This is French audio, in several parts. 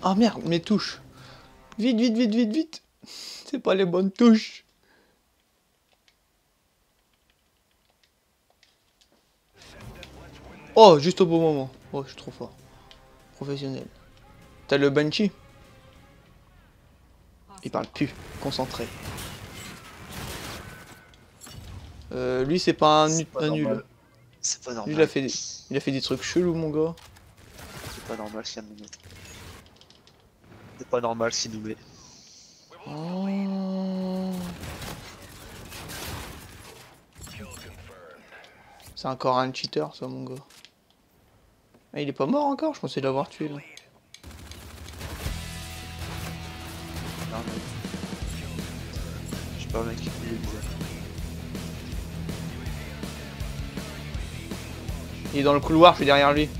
Ah merde, mes touches. Vite, vite, vite, vite, vite. C'est pas les bonnes touches. Oh, juste au bon moment. Oh, je suis trop fort. Professionnel. T'as le Banshee? Il parle plus. Concentré. Lui, c'est pas C'est pas un nul. normal. C'est pas Lui, normal. il a fait des trucs chelous, mon gars. C'est pas normal ce qu'il vient de nous mettre. C'est pas normal s'il nous met. Oh. C'est encore un cheater, ça, mon gars. Ah, il est pas mort encore? Je pensais l'avoir tué, là. Non, mais... Je sais pas, mec, il est bizarre. Il est dans le couloir, je suis derrière lui.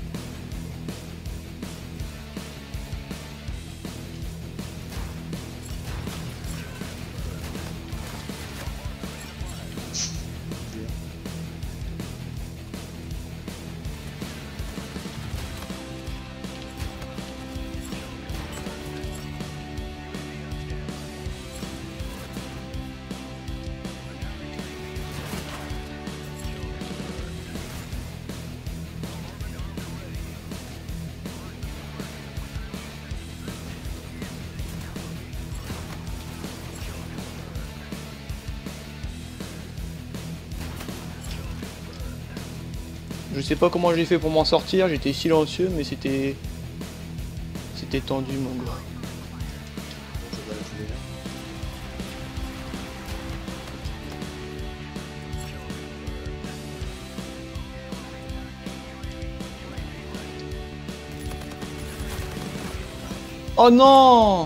Je sais pas comment j'ai fait pour m'en sortir, j'étais silencieux, mais c'était tendu, mon gars. Oh non!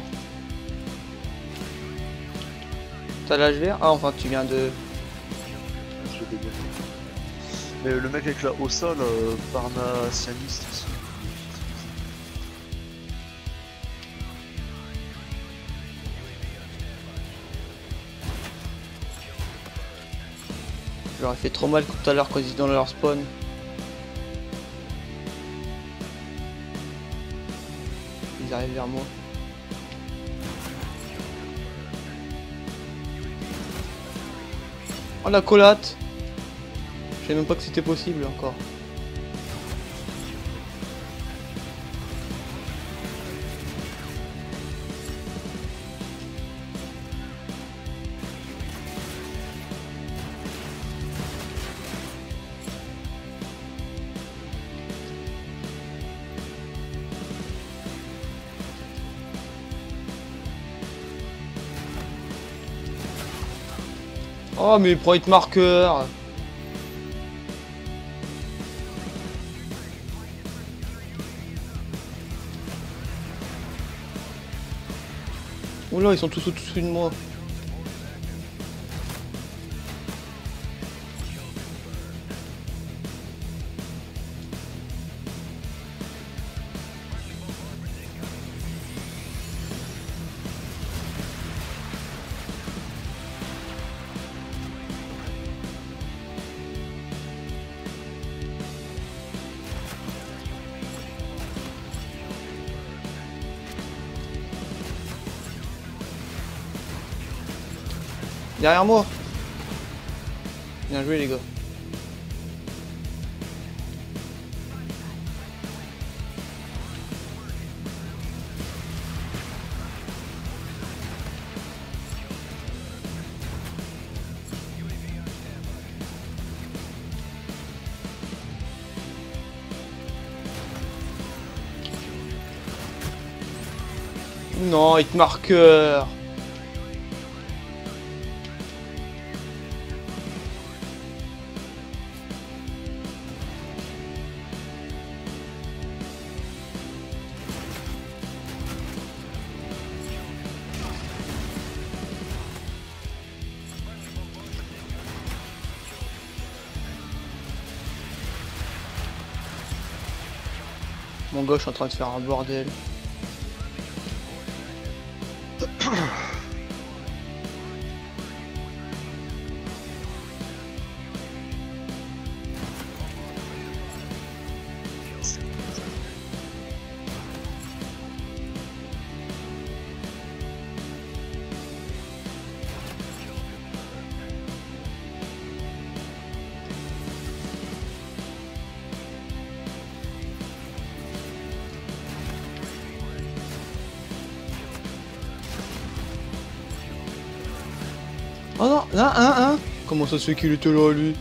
T'as l'âge vert? Ah, enfin, tu viens de... Je l'ai bien. Mais le mec avec la au sol, Parnassianiste aussi. Je leur ai fait trop mal tout à l'heure quand ils étaient dans leur spawn. Ils arrivent vers moi. Oh la collate! Je savais même pas que c'était possible encore. Oh mais il prend hit marqueur! Oula, ils sont tous au-dessus de moi. Derrière moi. Bien joué les gars. Non, hit marqueur. Mon gars, je suis en train de faire un bordel. Oh non, là, hein. Comment ça se fait qu'il était là, lui?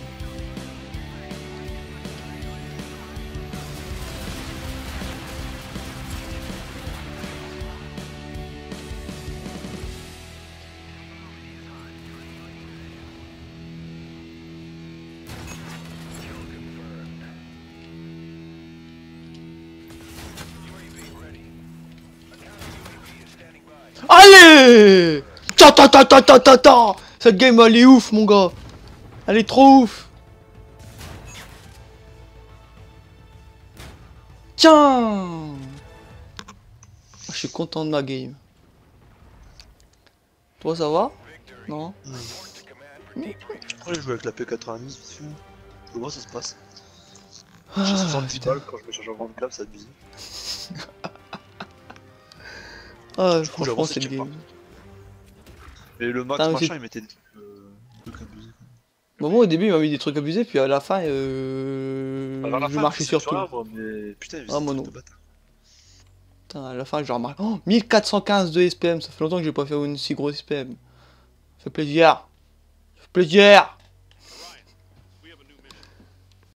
Allez! Ta. Cette game elle est ouf mon gars. Elle est trop ouf. Tiens. Je suis content de ma game. Toi ça va? Non? Après, je joue avec la P90 dessus. Comment ça se passe? Ah, J'ai 70 putain. balles quand je me change en grande clave, ça abuse. Ah, Du coup, franchement j'avance et cette je tire game. Et le max Putain, mais machin, il mettait des trucs abusés. Bon, moi au début il m'a mis des trucs abusés, puis à la fin Alors, à la je fin, marchais c'est sur tout. l'arbre, mais putain, il faisait Ah des moi trucs non. de bâtard. Putain, à la fin je remarque. Oh 1415 de SPM, ça fait longtemps que j'ai pas fait une si grosse SPM. Ça fait plaisir. Ça fait plaisir.